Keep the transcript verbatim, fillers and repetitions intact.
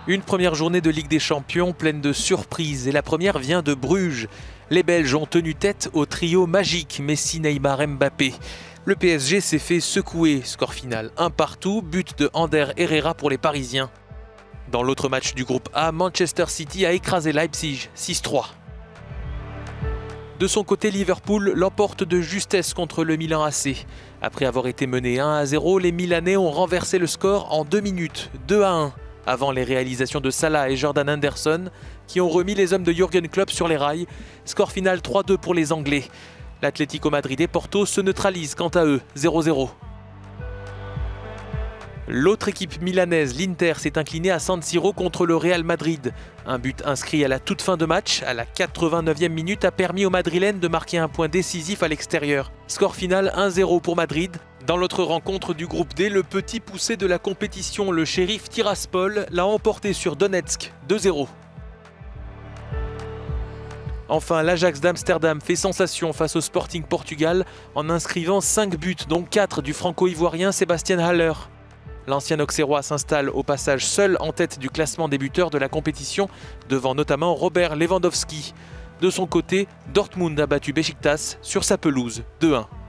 Une première journée de Ligue des Champions pleine de surprises et la première vient de Bruges. Les Belges ont tenu tête au trio magique Messi, Neymar, Mbappé. Le P S G s'est fait secouer, score final un partout, but de Ander Herrera pour les Parisiens. Dans l'autre match du groupe A, Manchester City a écrasé Leipzig six trois. De son côté, Liverpool l'emporte de justesse contre le Milan A C. Après avoir été mené un à zéro, les Milanais ont renversé le score en deux minutes, deux à un. Avant les réalisations de Salah et Jordan Henderson, qui ont remis les hommes de Jürgen Klopp sur les rails. Score final trois deux pour les Anglais. L'Atlético Madrid et Porto se neutralisent quant à eux, zéro zéro. L'autre équipe milanaise, l'Inter, s'est inclinée à San Siro contre le Real Madrid. Un but inscrit à la toute fin de match, à la quatre-vingt-neuvième minute, a permis aux Madrilènes de marquer un point décisif à l'extérieur. Score final un zéro pour Madrid. Dans l'autre rencontre du groupe D, le petit poussé de la compétition, le Sheriff Tiraspol, l'a emporté sur Donetsk, deux zéro. Enfin, l'Ajax d'Amsterdam fait sensation face au Sporting Portugal en inscrivant cinq buts, dont quatre du franco-ivoirien Sébastien Haller. L'ancien Auxerrois s'installe au passage seul en tête du classement des buteurs de la compétition, devant notamment Robert Lewandowski. De son côté, Dortmund a battu Beşiktaş sur sa pelouse, deux un.